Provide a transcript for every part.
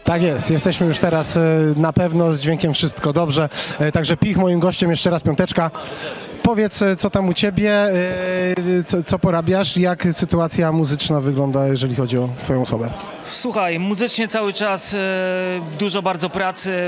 Tak jest, jesteśmy już teraz na pewno, z dźwiękiem wszystko dobrze. Także Pich, moim gościem, jeszcze raz piąteczka. Powiedz, co tam u Ciebie, co porabiasz, jak sytuacja muzyczna wygląda, jeżeli chodzi o Twoją osobę? Słuchaj, muzycznie cały czas dużo bardzo pracy.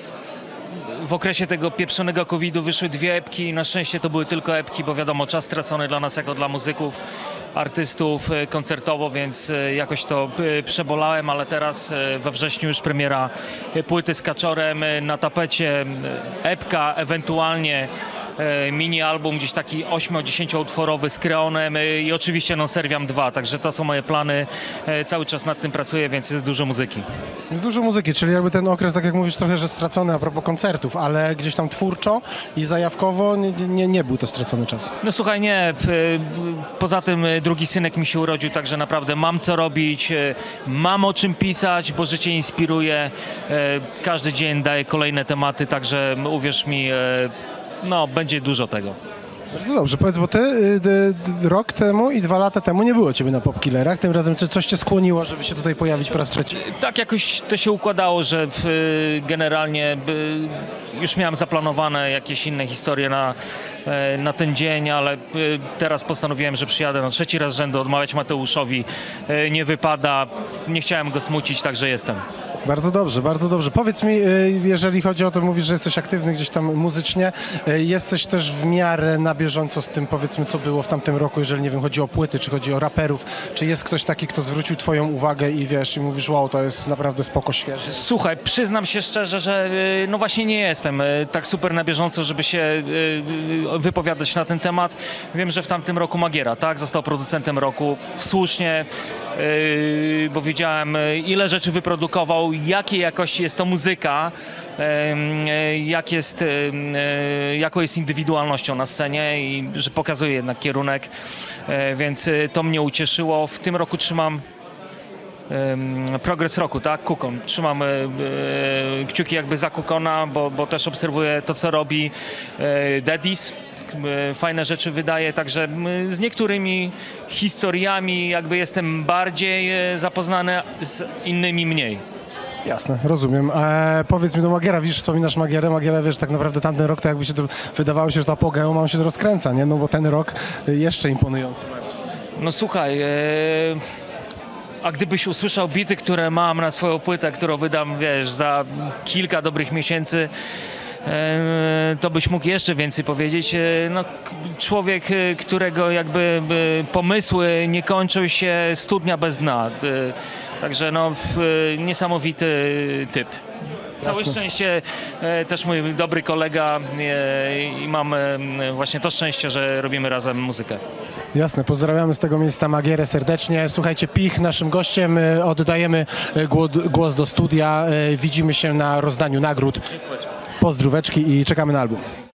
W okresie tego pieprzonego COVID-u wyszły 2 epki. Na szczęście to były tylko epki, bo wiadomo, czas stracony dla nas jako dla muzyków, artystów koncertowo, więc jakoś to przebolałem, ale teraz we wrześniu już premiera płyty z Kaczorem, na tapecie epka, ewentualnie mini album, gdzieś taki 8-10 utworowy z Kreonem i oczywiście Non Serviam 2, także to są moje plany, cały czas nad tym pracuję, więc jest dużo muzyki. Jest dużo muzyki, czyli jakby ten okres, tak jak mówisz, trochę, że stracony a propos koncertów, ale gdzieś tam twórczo i zajawkowo nie był to stracony czas. No słuchaj, nie, poza tym drugi synek mi się urodził, także naprawdę mam co robić, mam o czym pisać, bo życie inspiruje, każdy dzień daje kolejne tematy, także uwierz mi, no, będzie dużo tego. Bardzo dobrze, powiedz, bo ty rok temu i 2 lata temu nie było Ciebie na Popkillerach, tym razem czy coś Cię skłoniło, żeby się tutaj pojawić po raz trzeci? Tak jakoś to się układało, że generalnie już miałem zaplanowane jakieś inne historie na ten dzień, ale teraz postanowiłem, że przyjadę 3. raz z rzędu, odmawiać Mateuszowi nie wypada, nie chciałem go smucić, także jestem. Bardzo dobrze, bardzo dobrze. Powiedz mi, jeżeli chodzi o to, mówisz, że jesteś aktywny gdzieś tam muzycznie, jesteś też w miarę na bieżąco z tym, powiedzmy, co było w tamtym roku, jeżeli, nie wiem, chodzi o płyty, czy chodzi o raperów, czy jest ktoś taki, kto zwrócił Twoją uwagę i wiesz, i mówisz, wow, to jest naprawdę spoko, świeże? Słuchaj, przyznam się szczerze, że no właśnie nie jestem tak super na bieżąco, żeby się wypowiadać na ten temat. Wiem, że w tamtym roku Magiera, tak, został producentem roku, słusznie, bo wiedziałem, ile rzeczy wyprodukował, jakiej jakości jest to muzyka, jaką jest indywidualnością na scenie i że pokazuje jednak kierunek, więc to mnie ucieszyło. W tym roku trzymam progres roku, tak? Kukon. Trzymam kciuki jakby za Kukona, bo też obserwuję to, co robi Daddies. Fajne rzeczy wydaje, także z niektórymi historiami jakby jestem bardziej zapoznany, z innymi mniej. Jasne, rozumiem. Powiedz mi, do Magiera, widzisz, wspominasz Magierę, wiesz, tak naprawdę tamten rok to jakby się to wydawało się, że to apogeum, on się to rozkręca, nie? No bo ten rok jeszcze imponujący. No słuchaj, a gdybyś usłyszał bity, które mam na swoją płytę, którą wydam, wiesz, za kilka dobrych miesięcy, to byś mógł jeszcze więcej powiedzieć. No, człowiek, którego jakby pomysły nie kończą się studnia bez dna. Także no, niesamowity typ. Całe szczęście też mój dobry kolega i mam właśnie to szczęście, że robimy razem muzykę. Jasne, pozdrawiamy z tego miejsca Magierę serdecznie. Słuchajcie, Pich naszym gościem, oddajemy głos do studia, widzimy się na rozdaniu nagród. Pozdróweczki i czekamy na album.